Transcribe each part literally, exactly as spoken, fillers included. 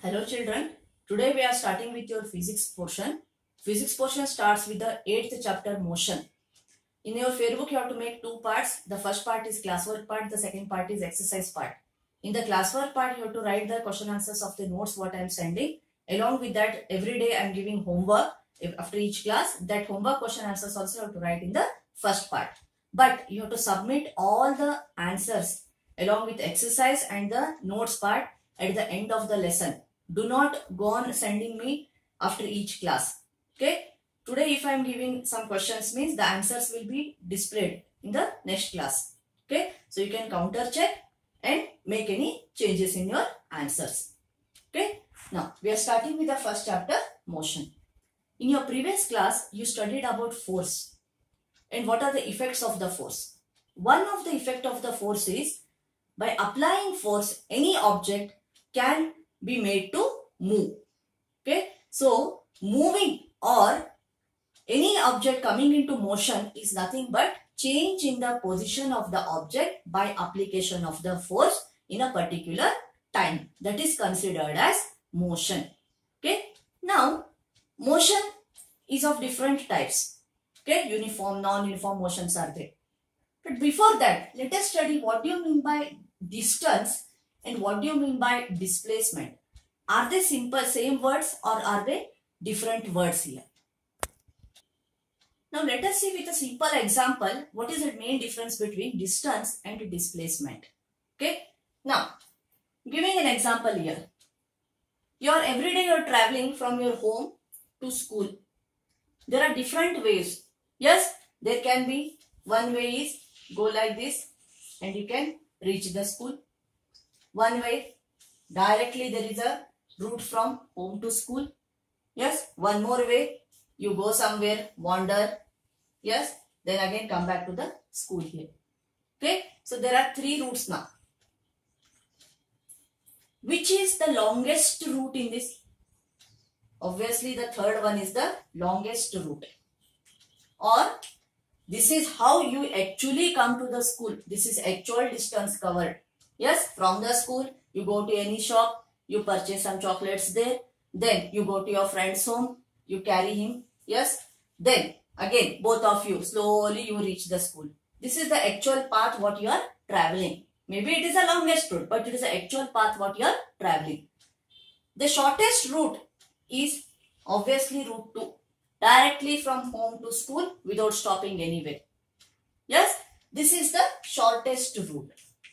Hello children, today we are starting with your physics portion. Physics portion starts with the eighth chapter motion. In your fair book you have to make two parts. The first part is classwork part, the second part is exercise part. In the classwork part you have to write the question answers of the notes what I am sending. Along with that every day I am giving homework after each class. That homework question answers also you have to write in the first part. But you have to submit all the answers along with exercise and the notes part at the end of the lesson. Do not go on sending me after each class. Okay. Today if I am giving some questions means the answers will be displayed in the next class. Okay. So you can counter check and make any changes in your answers. Okay. Now we are starting with the first chapter, motion. In your previous class you studied about force and what are the effects of the force. One of the effect of the force is by applying force any object can be made to move. Okay. So moving or any object coming into motion is nothing but change in the position of the object by application of the force in a particular time. That is considered as motion. Okay. Now motion is of different types. Okay. Uniform, non-uniform motions are there. But before that, let us study what do you mean by distance and what do you mean by displacement. Are they simple same words or are they different words here? Now let us see with a simple example what is the main difference between distance and displacement. Okay. Now giving an example here. You are every day you are traveling from your home to school. There are different ways. Yes, there can be one way is go like this and you can reach the school. One way directly there is a route from home to school. Yes, one more way you go somewhere, wander. Yes, then again come back to the school here. Okay, so there are three routes now. Which is the longest route in this? Obviously the third one is the longest route. Or this is how you actually come to the school. This is actual distance covered. Yes, from the school you go to any shop, you purchase some chocolates there. Then you go to your friend's home, you carry him. Yes, then again both of you slowly you reach the school. This is the actual path what you are traveling. Maybe it is the longest route, but it is the actual path what you are traveling. The shortest route is obviously route two. Directly from home to school without stopping anywhere. Yes, this is the shortest route.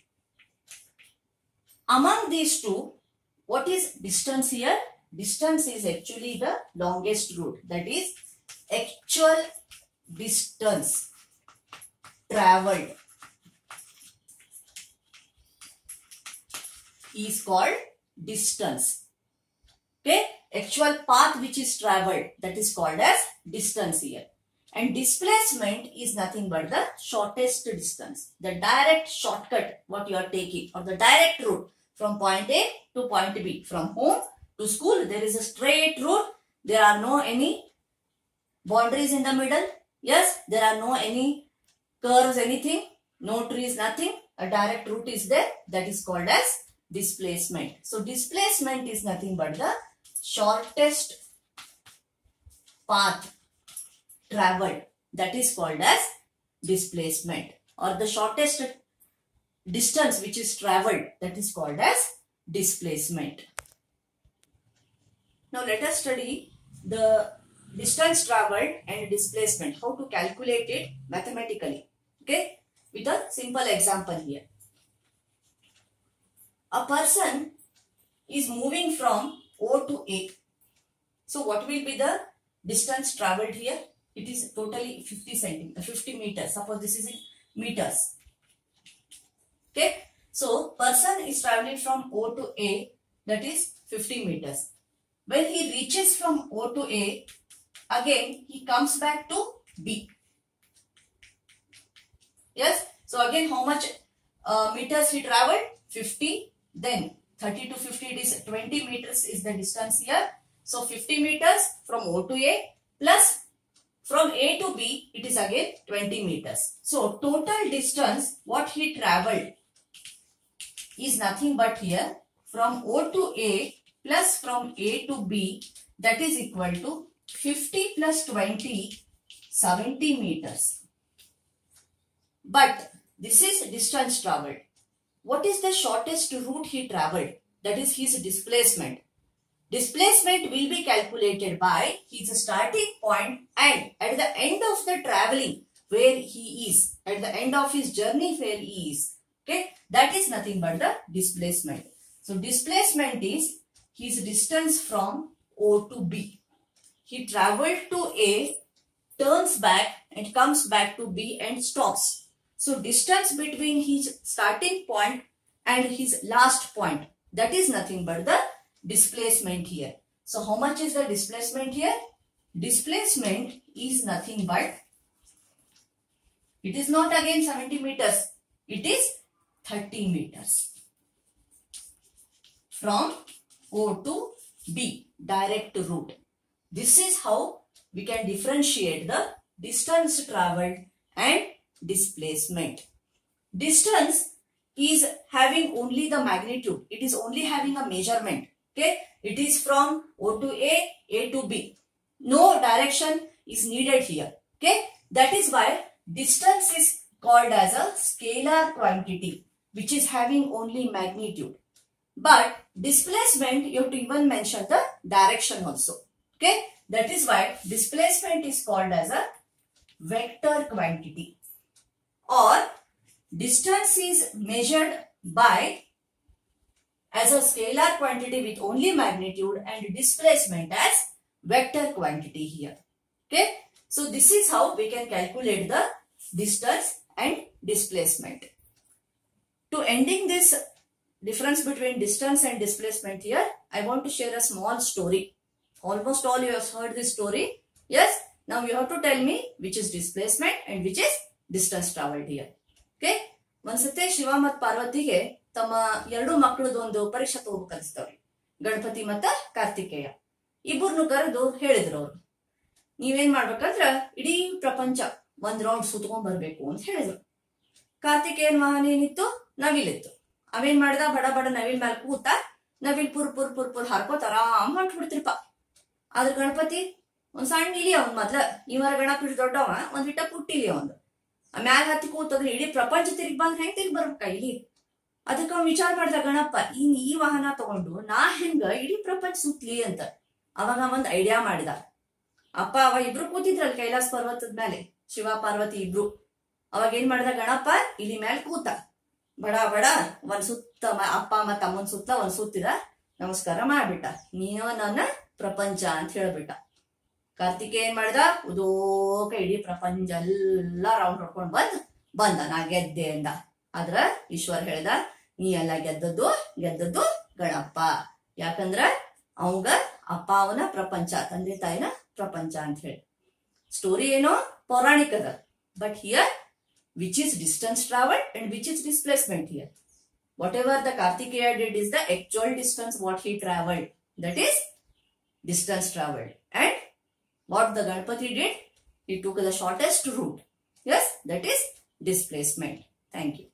Among these two, what is distance here? Distance is actually the longest route. That is actual distance traveled is called distance. Okay, actual path which is traveled, that is called as distance here. And displacement is nothing but the shortest distance, the direct shortcut what you are taking or the direct route from point A to point B. From home to school there is a straight route. There are no any boundaries in the middle. Yes, there are no any curves, anything, no trees, nothing. A direct route is there. That is called as displacement. So displacement is nothing but the shortest path traveled, that is called as displacement, or the shortest distance which is traveled, that is called as displacement. Now let us study the distance traveled and displacement, how to calculate it mathematically. Okay, with a simple example here. A person is moving from O to A. So what will be the distance traveled here? It is totally fifty centimeters, fifty meters. Suppose this is in meters. Okay. So person is traveling from O to A, that is fifty meters. When he reaches from O to A, again he comes back to B. Yes. So again how much uh, meters he traveled? fifty. Then thirty to fifty, it is twenty meters is the distance here. So fifty meters from O to A plus from A to B, it is again twenty meters. So total distance what he traveled is nothing but here from O to A plus from A to B, that is equal to fifty plus twenty, seventy meters. But this is distance traveled. What is the shortest route he traveled? That is his displacement. Displacement will be calculated by his starting point and at the end of the traveling where he is, at the end of his journey where he is. Okay, that is nothing but the displacement. So displacement is his distance from O to B. He traveled to A, turns back and comes back to B and stops. So distance between his starting point and his last point, that is nothing but the displacement here. So how much is the displacement here? Displacement is nothing but, it is not again seventy meters, it is thirty meters. From O to B, direct route. This is how we can differentiate the distance traveled and displacement. Distance is having only the magnitude. It is only having a measurement. Okay, it is from O to A, A to B. No direction is needed here. Okay, that is why distance is called as a scalar quantity, which is having only magnitude. But displacement, you have to even mention the direction also. Okay, that is why displacement is called as a vector quantity. Or distance is measured by as a scalar quantity with only magnitude and displacement as vector quantity here. Okay, so this is how we can calculate the distance and displacement. To ending this difference between distance and displacement here, I want to share a small story. Almost all you have heard this story. Yes, now you have to tell me which is displacement and which is distance traveled here. Okay, ಒಂದ್ಸತೆ Shiva ಮತ್ತು ಪಾರ್ವತಿಗೆ ತಮ್ಮ ಎರಡು ಮಕ್ಕಳದು ಒಂದು ಪರೀಕ್ಷೆ ತಗೋಬೇಕನ್ಸ್ತವ್ರಿ. ಗಣಪತಿ ಮತ್ತ ಕಾರ್ತಿಕೇಯ ಇಬ್ಬರನ್ನು ಕರೆದು ಹೇಳಿದ್ರು ಅವ್ರು, ನೀವೇನ್ ಮಾಡ್ಬೇಕಂದ್ರ ಇಡೀ ಪ್ರಪಂಚ ಒಂದ್ ರೌಂಡ್ ಸುತ್ಕೊಂಡ್ ಬರ್ಬೇಕು ಅಂತ ಹೇಳಿದ್ರು. ಕಾರ್ತಿಕೇಯನ್ ವಾಹನ ಏನಿತ್ತು? ನವಿಲಿತ್ತು. ಅವೇನ್ ಮಾಡ್ದ? ಬಡ ಬಡ ನವಿಲ್ ಮೇಲೆ ಕೂತ ನವಿಲ್ ಪುರ್ ಪುರ್ ಪುರ್ ಪುರ್ ಹಾರ್ಕೋತ ಆರಾಮ್ ಹೊಂಟ್ಬಿಡ್ತಿರ್ಪ. ಆದ್ರ ಗಣಪತಿ ಒಂದ್ ಸಣ್ಣ ಇಲಿ ಅವನ್ ಮೊದ್ಲ, ಇವರ ಗಣಪತಿ ದೊಡ್ಡವ, ಒಂದ್ ಹಿಟ್ಟ ಪುಟ್ಟಿಲಿ ಅವಂದು. ಮ್ಯಾಲ ಹತ್ತಿ ಕೂತಂದ್ರೆ ಇಡೀ ಪ್ರಪಂಚ ತಿರುಗಿ ಬಂದ್ ಹೆಂಗ್ ತಿರುಗಿ ಬರ್ಬೇಕ ಇಲ್ಲಿ? ಅದಕ್ಕ ಅವ್ನು ವಿಚಾರ ಮಾಡ್ದ ಗಣಪ, ಇನ್ ಈ ವಾಹನ ತಗೊಂಡು ನಾ ಹೆಂಗ ಇಡೀ ಪ್ರಪಂಚ ಸುತ್ಲಿ ಅಂತ. ಅವಾಗ ಒಂದ್ ಐಡಿಯಾ ಮಾಡಿದ. ಅಪ್ಪ ಅವ ಇಬ್ರು ಕೂತಿದ್ರಲ್ ಕೈಲಾಸ ಪರ್ವತದ ಮೇಲೆ, ಶಿವ ಪಾರ್ವತಿ ಇಬ್ರು. ಅವಾಗ ಏನ್ ಮಾಡ್ದ ಗಣಪ? ಇಲಿ ಮೇಲೆ ಕೂತ ಬಡ ಬಡ ಒಂದ್ ಸುತ್ತ ಅಪ್ಪ ಮತ್ತ ಅಮ್ಮನ್ ಸುತ್ತ ಒಂದ್ ಸುತ್ತಿದ, ನಮಸ್ಕಾರ ಮಾಡ್ಬಿಟ್ಟ. ನೀನೋ ನನ್ನ ಪ್ರಪಂಚ ಅಂತ ಹೇಳ್ಬಿಟ್ಟ. ಕಾರ್ತಿಕೇಯ ಏನ್ ಮಾಡ್ದ? ಉದೋಕ ಇಡೀ ಪ್ರಪಂಚ ಎಲ್ಲಾ ರೌಂಡ್ ಹೊಡ್ಕೊಂಡ್ ಬಂದ್ ಬಂದ ನಾ ಗೆದ್ದೆ ಅಂದ. ಆದ್ರ ಈಶ್ವರ್ ಹೇಳ್ದ, ನೀ ಎಲ್ಲ ಗೆದ್ದದ್ದು ಗೆದ್ದದ್ದು ಗಣಪ. ಯಾಕಂದ್ರ ಅವಂಗ ಅಪ್ಪ ಅವನ ಪ್ರಪಂಚ, ತಂದೆ ತಾಯಿನ ಪ್ರಪಂಚ ಅಂತ ಹೇಳಿ. ಸ್ಟೋರಿ ಏನೋ ಪೌರಾಣಿಕ ಅದ, but here which is distance traveled and which is displacement here. Whatever the Kartikeya did is the actual distance what he traveled, that is distance traveled. And what the Ganpati did, he took the shortest route. Yes, that is displacement. Thank you.